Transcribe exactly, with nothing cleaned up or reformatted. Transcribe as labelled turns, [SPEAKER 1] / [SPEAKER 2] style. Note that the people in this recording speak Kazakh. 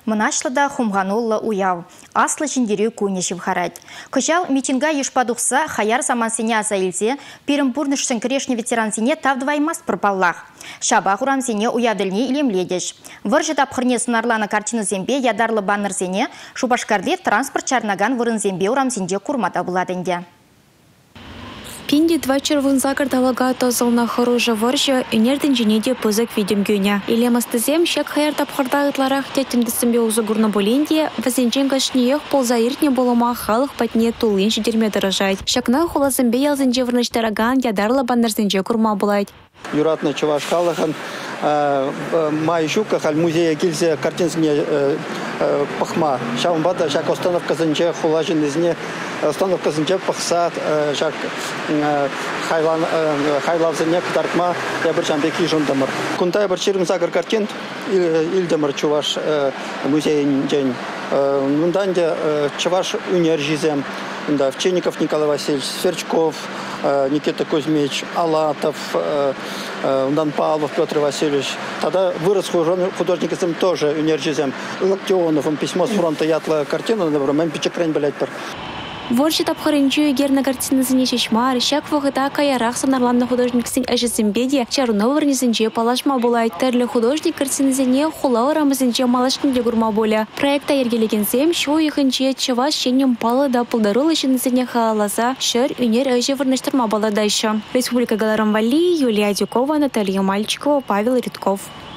[SPEAKER 1] Мынашлыда хумганулла уяв. Аслы жіндері көнешіп харад. Күжал митинга ешпадуқса хаяр замансене азайлзе, Перембурныштың крешні ветеранзене тавдываймас пропаллах. Шаба хурамзене уядылне илемледеш. Выржы тапқырне сынарланы картины зембе ядарлы баннырзене, Шубашкарде транспорт чарнаган вырын зембе урамзенде курмата буладынде.
[SPEAKER 2] Пинди два червын закардалага тозылна хоружа варжа үнерден женеде пызык видим гюня. Или мастызем шек хаяр тапқырдағытларах тетімдісімбе узы гурна болинде, вазенчен кашниех полза иртне болома халық патне тулын жидерме дырыжайд. Шакна хулазымбе ялзенже вырныштараган ядарлы баннарзенже курма булайд.
[SPEAKER 3] Юратны чуваш халыхан май жука халь музея килзе картинсне пахма. Шаумбада шак остановка зенче хулажин изне остановка зенче пахсат шак хайлан хайлавзене кутаркма я бір жамбеки жондамыр. Кунтай бір чирим загар картин илдемыр чуваш музейн день. Нунданде чуваш унержизем. Да, Овчинников Николай Васильевич, Сверчков, Никита Кузьмич, Алатов, Павлов Петр Васильевич. Тогда вырос художником тоже унержизем. Локтионов, письмо с фронта ятла картину, например, пичекрень, блядь, пар.
[SPEAKER 2] Ворчы тапқырынчу егерна картинасыне шешмар, шак вағыта каярах санарланны художниксің әжісімбеде чарноварнесінче палашма болайд. Тәрлі художник картинасыне хула орамызынче малашкінде гурма боля. Проекта ергелегенсем, шо ехінче чаваш шенем палы да пылдарыл ішінісіне хааласа, шыр үнер әжі варныштырма баладайшы. Республика Галарам Вали, Юлия Дюкова, Наталья Мальчикова, Павел Ритков.